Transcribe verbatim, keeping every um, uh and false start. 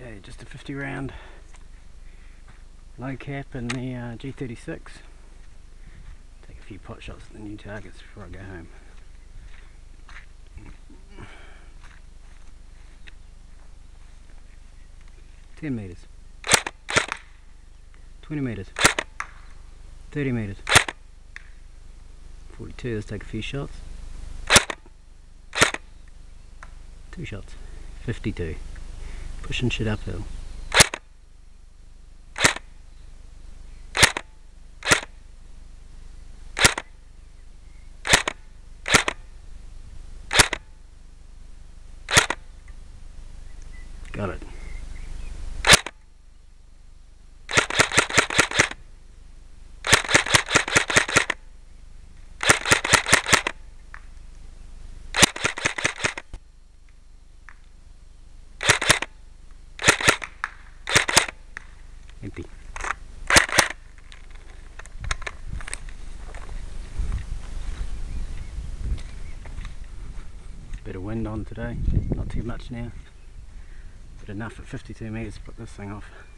Okay, just a fifty round low cap in the uh, G thirty-six. Take a few pot shots at the new targets before I go home. ten metres, twenty metres, thirty metres, forty-two, let's take a few shots. Two shots, fifty-two, pushing shit uphill. Got it. Empty. Bit of wind on today, not too much now, but enough at fifty-two metres to put this thing off.